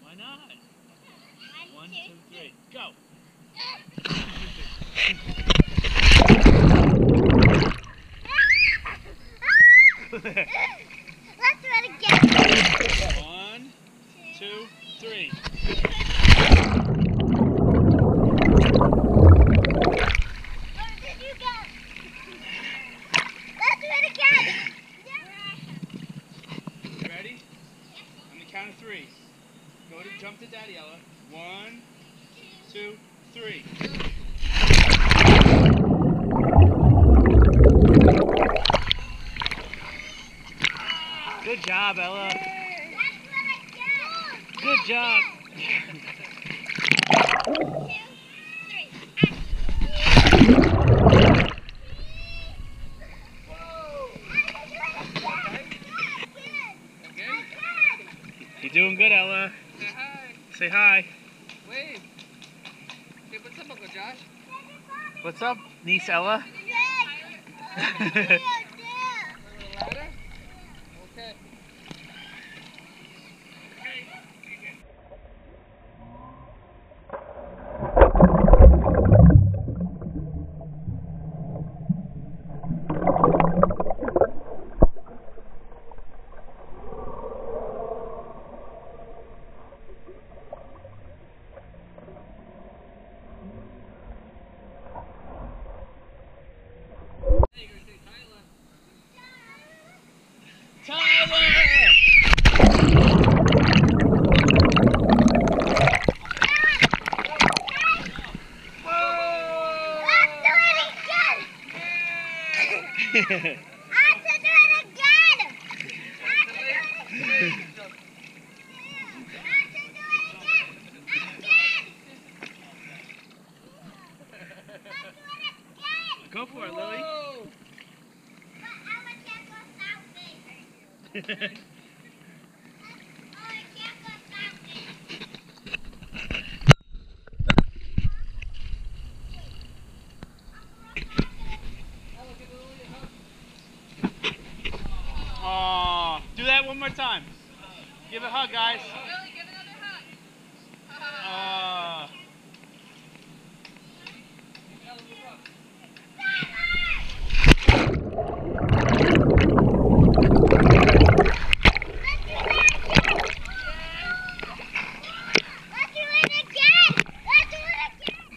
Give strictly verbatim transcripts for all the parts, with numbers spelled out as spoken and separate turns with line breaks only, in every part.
Why not? One, two, three, go!
Let's do it again.
One, two, three.
Where did you go? Let's do it again.
You ready? On the count of three. Go to jump to Daddy, Ella. One, two, three. Good job, Ella. Good job. You're doing good, Ella.
Say hi.
Say hi.
Wave. Hey, what's up, Uncle Josh?
What's up, niece Ella?
Ladder? Okay.
I have to do it again! I have to do it again! I have to do it again! Again! Let's do it again!
Go for it, Lily.
But Emma can't go south. Oh, I can't go south.
Aw, do that one more time. Give a hug, guys.
Lily, give another hug.
Uh,
Let's do it again! Let's do it again!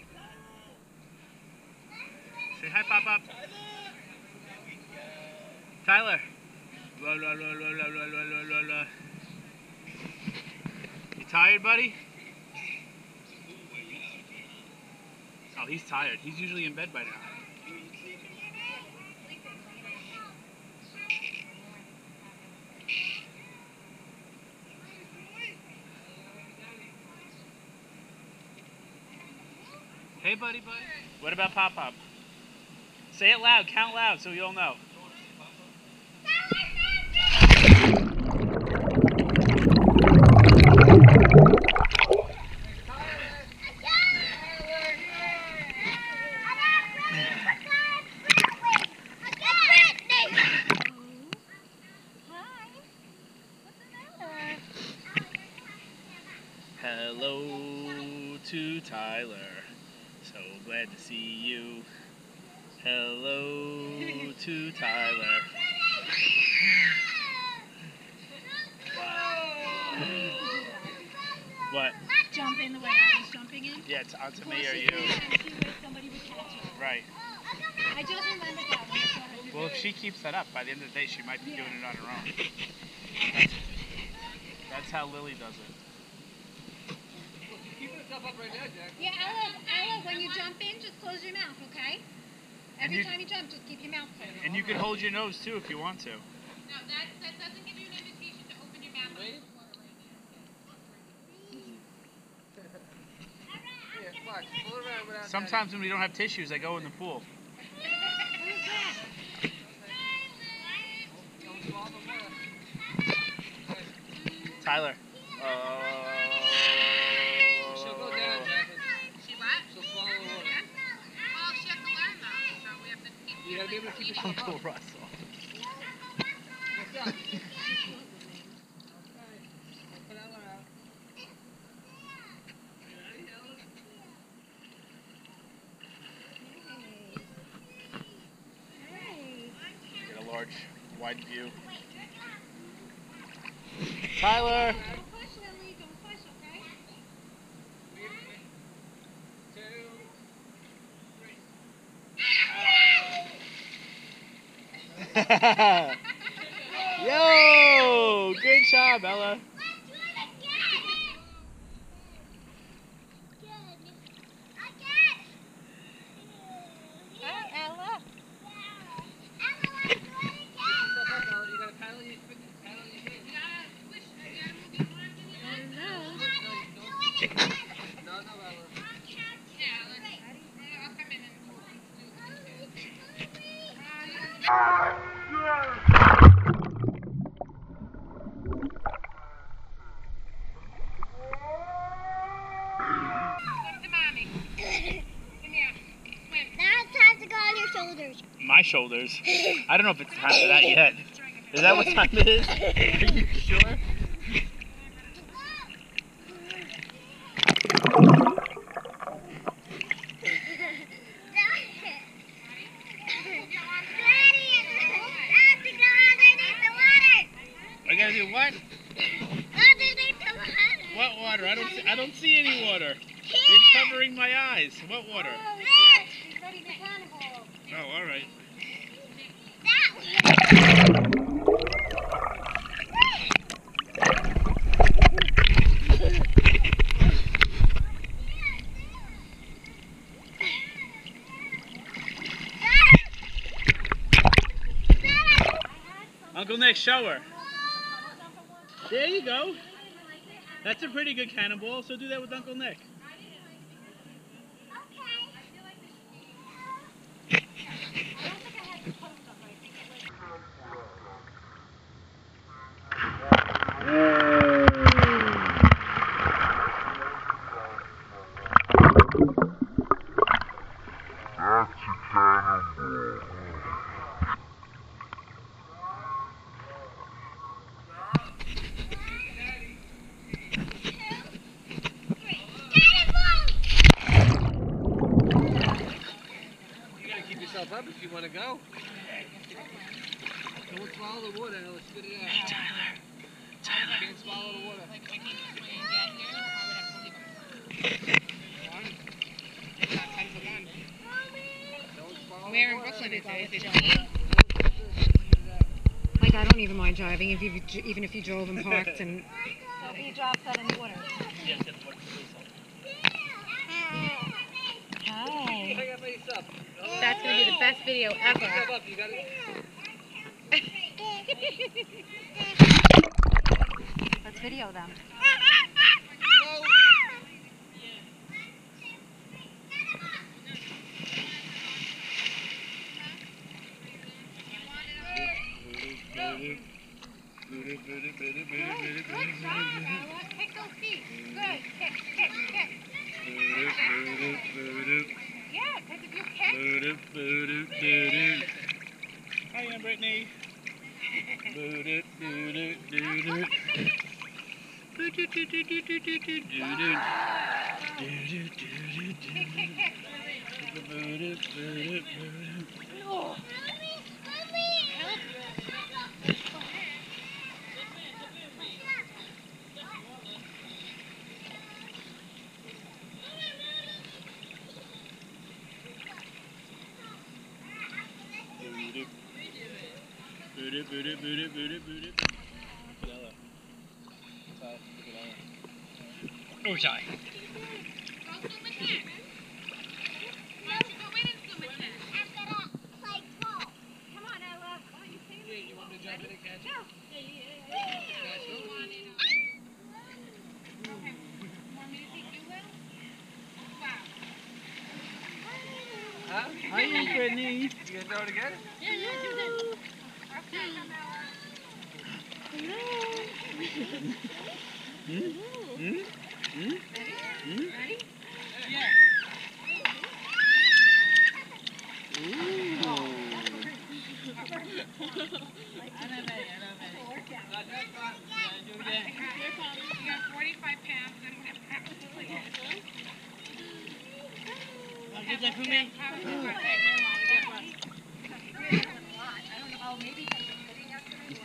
say hi, Pop Up. Tyler. La, la, la, la, la, la, la, la, la. You tired, buddy? Oh, he's tired. He's usually in bed by now. Hey, buddy, buddy. What about Pop Pop? Say it loud. Count loud so you'll know. Hello to Tyler. So glad to see you. Hello to Tyler. What?
Jump in the way I was jumping in.
Yeah, it's onto me
Push
or
it
you.
in and see where somebody would catch it.
Right.
I just remembered that when I saw her do
Well,
it.
if she keeps that up, by the end of the day, she might be
Yeah.
doing it on her own. That's, that's how Lily does it.
Keeping yourself up right now, Jack.
Yeah, Ella, Ella, when you jump in, just close your mouth, okay? Every
you-
time you jump, just keep your mouth closed.
And you can hold your nose, too, if you want to.
No, that, that doesn't give you an invitation to open your mouth.
Wait. Yeah, watch. Pull it around without
Sometimes when we don't have tissues, I go in the pool.
Don't swallow more.
Tyler. Uh,
She'll go down, Jack.
She what?
She'll swallow the water.
Well, she has to learn though, so we have to keep
You gotta be able to keep yourself
Uncle
up.
Russell.
What's up? Okay. Put Ella out.
large, wide view. Tyler!
Don't push, Lily. Don't push, okay?
Yo! Good job, Ella.
Hi, Ella.
You gotta paddle your foot. Paddle your feet.
You gotta push. You gotta move your arms and your legs.
No.
No, no, Ella.
Yeah, let's, I'll come in and do Swim to mommy. Come here. Swim.
Now it's time to go on your shoulders.
My shoulders. I don't know if it's time for that yet. Is that what time it is? Are you sure? I gotta do what? What water? I don't see, I don't see any water. You're covering my eyes. What water?
Oh, he's ready for cannibal.
Oh, all right. Uncle Nick, show her. There you go. That's a pretty good cannonball, so do that with Uncle Nick.
You gotta keep yourself up if you want to go. Don't swallow the water, Ella. Spit it out. Hey,
Tyler.
Tyler. Can't swallow the water.
Like, I need to swim and get here, or I would have to leave.
One. It's not ten to one.
Don't swallow
Where
the
in
water.
Brooklyn is it? Is it cheap?
Like, I don't even mind driving, if you, even if you drove and parked and he drops that in the water.
Yes, yes, what is
Hi.
Hang up by yourself. Oh,
That's going to be the best video
Pick
ever.
yourself up. You gotta...
Let's video them.
Kick those feet. Good. Kick, kick, kick. Yeah, because if you kick,
Hi, I'm Brittany. Oh, sorry.
go swim with him. Why don't you go in and swim with him?
Come on, Ella. Why don't you say
Wait, you want me to jump in and catch it?
You want it, uh, okay. Want me to take you, Will? Wow.
Huh?
Hi, Brittany.
You gonna throw it again?
Hmm? Hmm? Hmm? Hmm?
Ready?
Yeah. Ooh.
Not that far.
You got forty-five pounds, and I'm gonna pack it for you.
Get that for me.
How would you like that?
I don't know. Oh, maybe.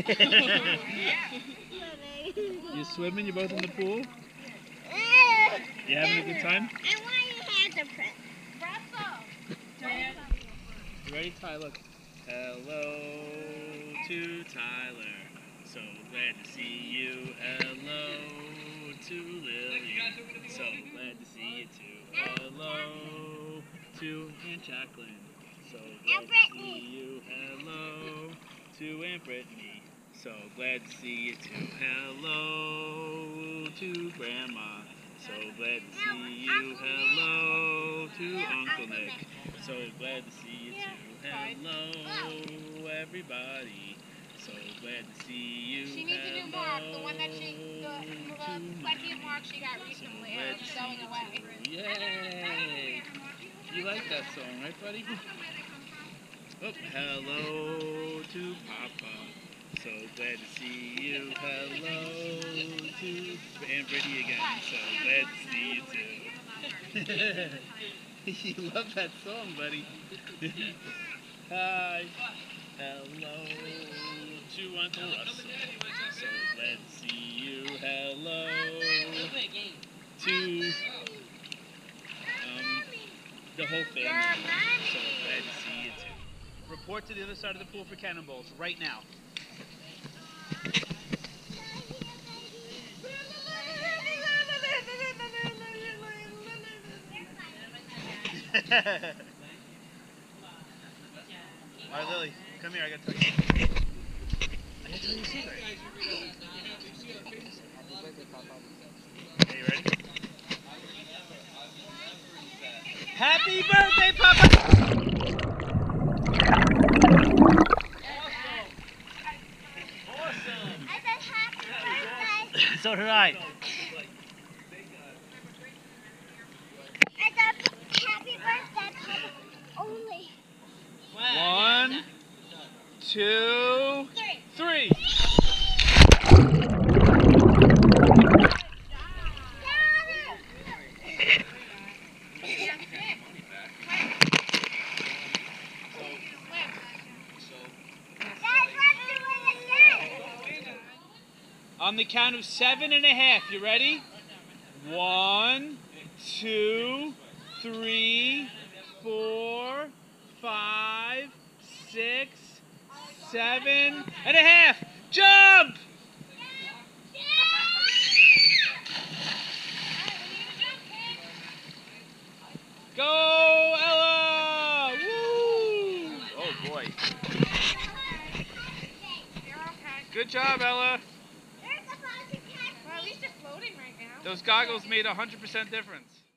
You swimming? You both in the pool? You having a good time?
I want your hand to press.
You ready, Tyler? Hello to Tyler. So glad to see you. Hello to Lily. So glad to see you too. Hello to Aunt Jacqueline. So glad to see you. Hello to Aunt Brittany. So glad to see you too. Hello to Grandma. So glad to see you. Hello to Uncle Nick. So glad to see you too. Hello everybody. So glad to see you.
She needs a new mark, the one that she, the, the second mark she got recently.
Glad
It's
to see
going
you
away.
too. Yay! You like that song, right, buddy? Oh, hello to Papa. So glad to see you. Hello to Aunt Brittany again. So glad to see you too. You love that song, buddy. Hi. Hello to Uncle Russell. So glad to see you. Hello to um, the whole family. So glad to see you too. Report to the other side of the pool for cannonballs right now. Alright, Lily, come here. I gotta tell you. I gotta tell you a secret. Okay, you ready? Happy birthday, Papa!
I said happy birthday.
So did I.
I said happy birthday, Papa. Only.
One, two, three. On the count of seven and a half, you ready? One, two, three, four, five, six, seven and a half. Jump! Go, Ella! Woo! Oh boy. Good job, Ella.
There's a bunch of cats.
Well, at least it's floating right now.
Those goggles made a hundred percent difference.